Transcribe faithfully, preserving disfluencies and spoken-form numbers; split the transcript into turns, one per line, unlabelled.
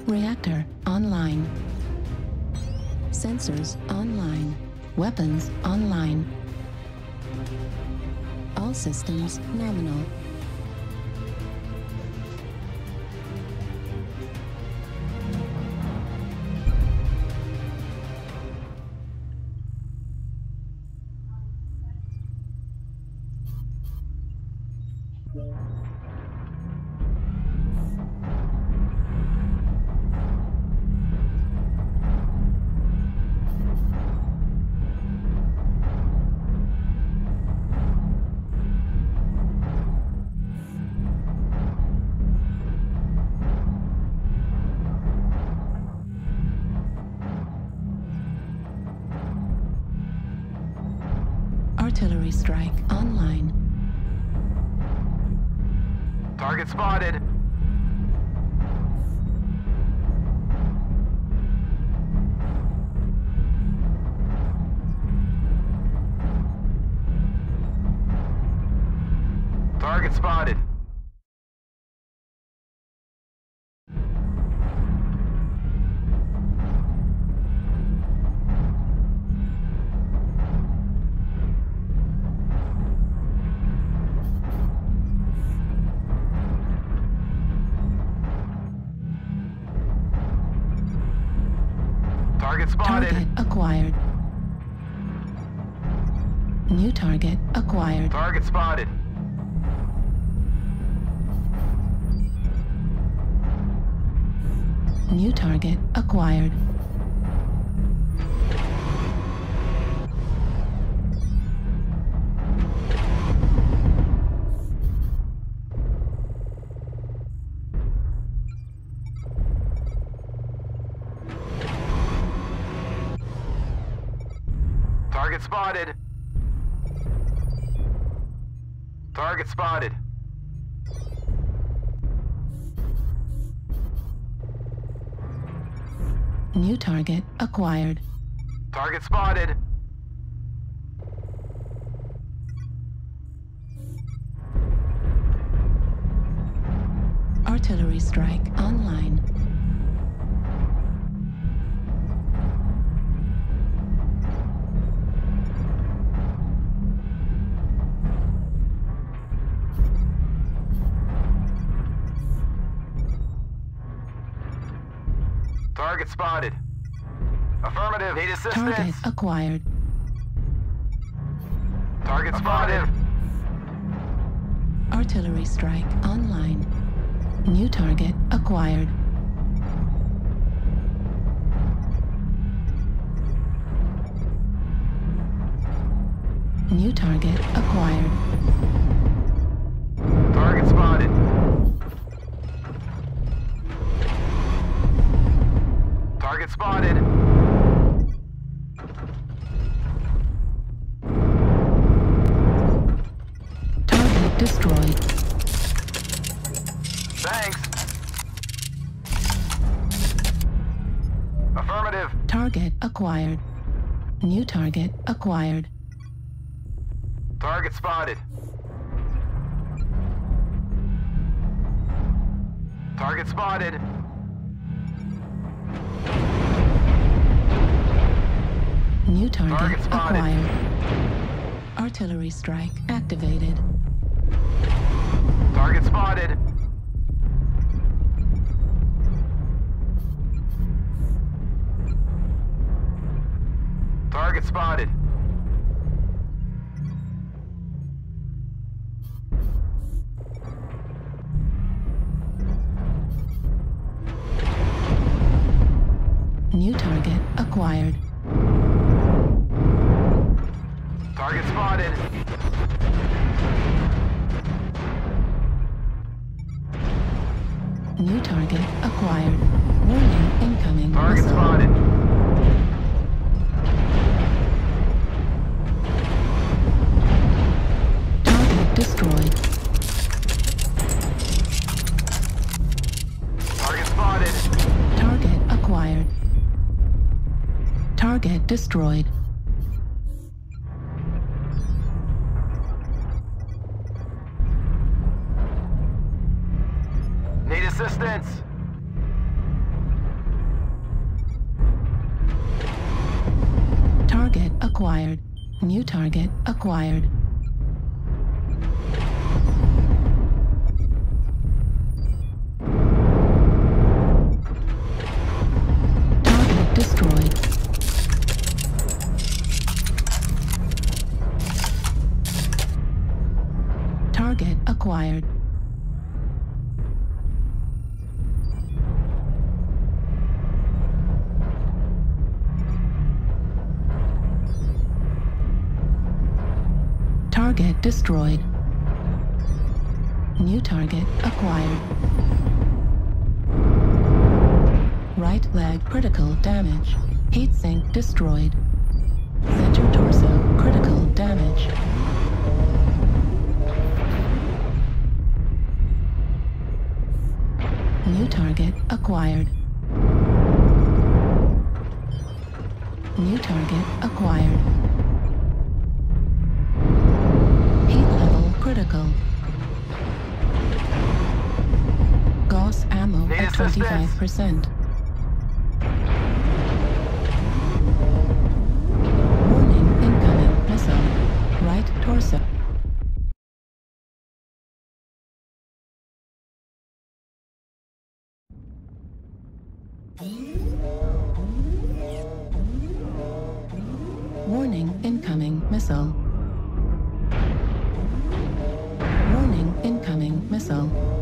Reactor online. Sensors online. Weapons online. All systems nominal. Artillery strike online.
Target spotted. Target spotted. Target spotted.
Target acquired. New target acquired.
Target spotted.
New target acquired.
Target spotted. Target spotted.
New target acquired.
Target spotted.
Artillery strike online.
Target spotted. Affirmative. Need assistance.
Target acquired.
Target spotted.
Artillery strike online. New target acquired. New target acquired.
Target spotted. Target spotted.
Target destroyed.
Thanks. Affirmative.
Target acquired. New target acquired.
Target spotted. Target spotted.
New target,
Target spotted.
acquired. Artillery strike activated.
Target spotted. Target spotted.
New target acquired.
Target spotted.
New target acquired. Warning incoming
Target
missile.
spotted.
Target destroyed.
Target spotted.
Target acquired. Target destroyed.
Need assistance.
acquired. New target acquired. Target destroyed. Target acquired. Target destroyed. New target acquired. Right leg critical damage. Heatsink destroyed. Center torso critical damage. New target acquired. New target acquired. Heat level critical. Gauss ammo
Need
at twenty-five percent. Warning, incoming missile. Right torso. Warning, incoming missile. Warning, incoming missile.